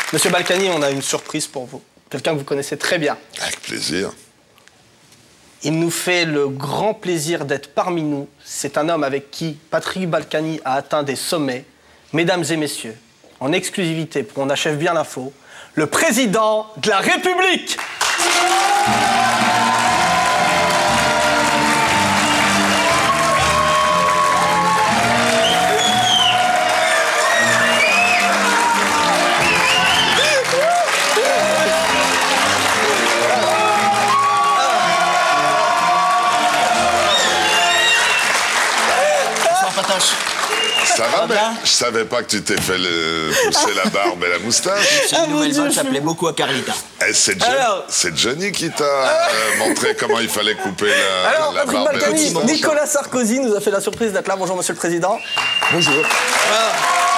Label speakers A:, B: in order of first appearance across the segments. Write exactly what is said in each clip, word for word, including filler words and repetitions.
A: Monsieur Balkany, on a une surprise pour vous. Quelqu'un que vous connaissez très bien.
B: Avec plaisir.
A: Il nous fait le grand plaisir d'être parmi nous. C'est un homme avec qui Patrick Balkany a atteint des sommets. Mesdames et messieurs, en exclusivité pour On achève bien l'info, le président de la République.
B: Ça va, mais je savais pas que tu t'es fait le... pousser la barbe et la moustache.
C: C'est une nouvelle mode, ça plaît beaucoup à Carlita.
B: Eh, c'est Johnny,
A: Alors...
B: Johnny qui t'a euh, montré comment il fallait couper la,
A: Alors,
B: la
A: Patrick
B: barbe et la
A: Balkany,
B: moustache.
A: Nicolas Sarkozy nous a fait la surprise d'être là. Bonjour, monsieur le président.
C: Bonjour.
A: Voilà.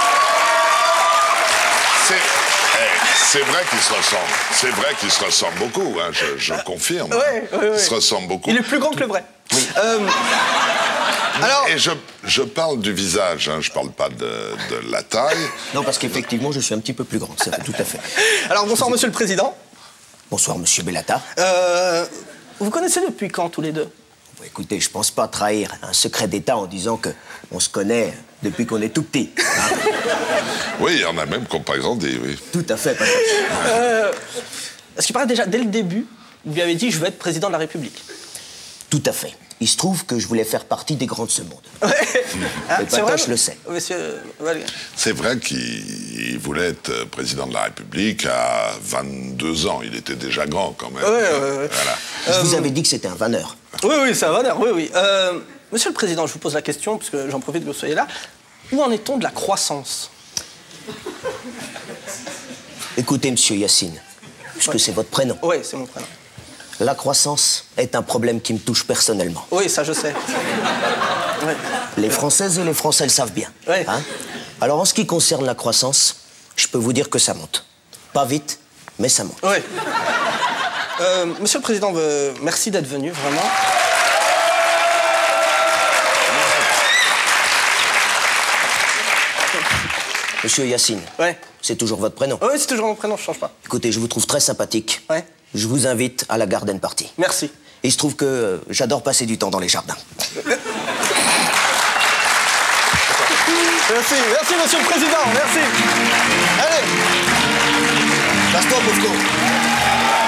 B: C'est eh, c'est vrai qu'ils se ressemblent. C'est vrai qu'ils se ressemblent beaucoup, hein, je, je confirme.
A: Ouais, ouais, ouais.
B: Ils se ressemblent beaucoup.
A: Il est plus grand que le vrai.
C: Oui.
A: Euh, alors...
B: Et je, je parle du visage, hein, je parle pas de, de la taille.
C: Non, parce qu'effectivement, je suis un petit peu plus grand, c'est vrai, tout à fait.
A: Alors, bonsoir, monsieur le président.
C: Bonsoir, monsieur Bellata.
A: Euh, vous connaissez depuis quand, tous les deux?
C: Bon, écoutez, je pense pas trahir un secret d'État en disant que on se connaît depuis qu'on est tout petit. Hein.
B: Oui, il y en a même qui n'ont pas grandi, oui.
C: Tout à fait, Patrick.
A: Euh, Est-ce qu'il paraît déjà, dès le début, vous lui avez dit « je veux être président de la République ».
C: Tout à fait. Il se trouve que je voulais faire partie des grands de ce monde.
A: Ouais. Ah,
C: Et
A: c'est vrai,
C: Patoche le sait.
A: Monsieur Valga.
B: C'est vrai qu'il voulait être président de la République à vingt-deux ans. Il était déjà grand, quand même.
A: Ouais, ouais, ouais.
B: Voilà.
C: Je
A: Euh,
C: vous avais dit que c'était un vanneur.
A: Oui, oui, c'est un honneur, oui, oui. Euh, monsieur le Président, je vous pose la question, parce que j'en profite que vous soyez là. Où en est-on de la croissance?
C: Écoutez, monsieur Yacine, puisque
A: Ouais.
C: c'est votre prénom.
A: Oui, c'est mon prénom.
C: La croissance est un problème qui me touche personnellement.
A: Oui, ça, je sais. Ouais.
C: Les Françaises et les Français le savent bien.
A: Ouais.
C: Hein? Alors, en ce qui concerne la croissance, je peux vous dire que ça monte. Pas vite, mais ça monte.
A: Oui. Euh, monsieur le Président, euh, merci d'être venu, vraiment.
C: Monsieur Yacine,
A: Ouais.
C: c'est toujours votre prénom.
A: Oui, c'est toujours mon prénom, je change pas.
C: Écoutez, je vous trouve très sympathique.
A: Ouais.
C: Je vous invite à la garden party.
A: Merci.
C: Et il se trouve que euh, j'adore passer du temps dans les jardins.
A: Merci, merci, Monsieur le Président, merci. Allez.
C: Passe-toi, pauvre con.